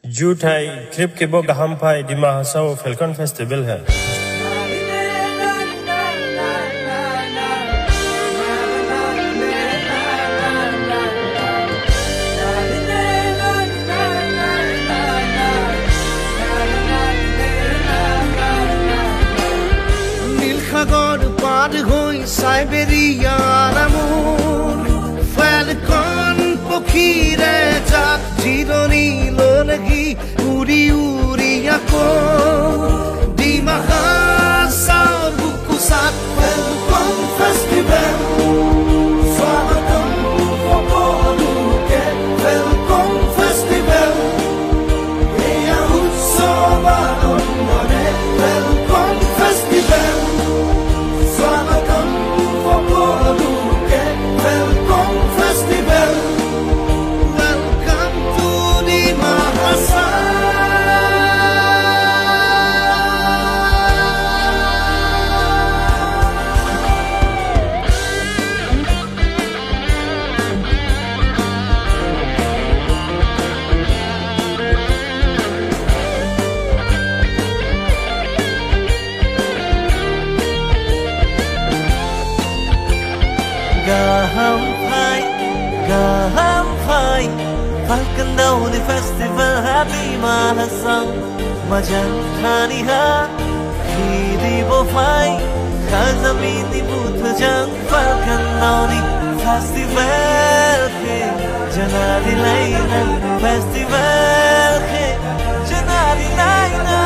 Jutai trip ke bo gahampai di Mahasau Falcon Festival hai. Nilkhagor par hoi Siberia amor Falcon pokhire jak jironi lagi uri uri ako di Mahasau buku sat Falcon Festival Swagatam popoluke Falcon Festival Eya utsava ondone Falcon Festival Swagatam popoluke Falcon Festival Welcome to the Mahasau Gahampai Falcon daw ni festival Happy Mahasau Majan khani ha Kiri bo phai Khazamini booth jang Falcon daw ni festival ke Janadi laina festival ke Janadi laina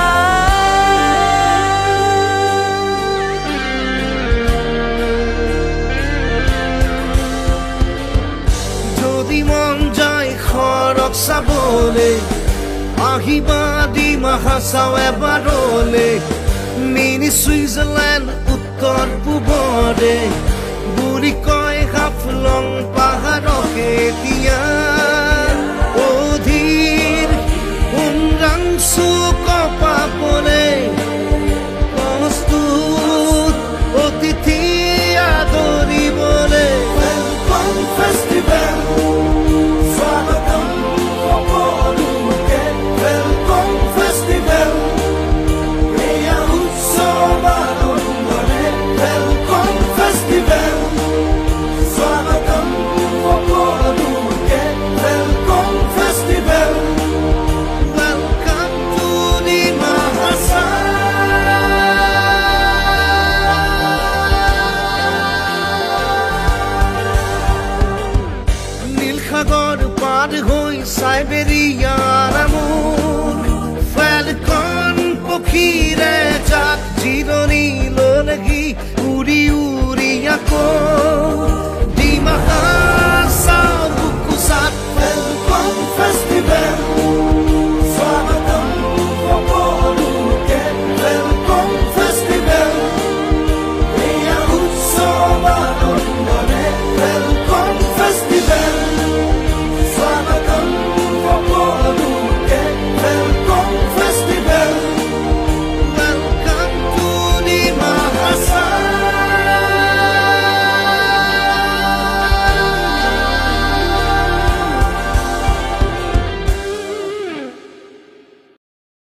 মন যায় খৰক চাবলে আহিবা দি Mahasau এবাৰলে mini Switzerland উত্তৰ পূবৰে বুঢ়ী কয় হাফলং পাহাৰকে এতিয়া অধীৰ উমৰাংচু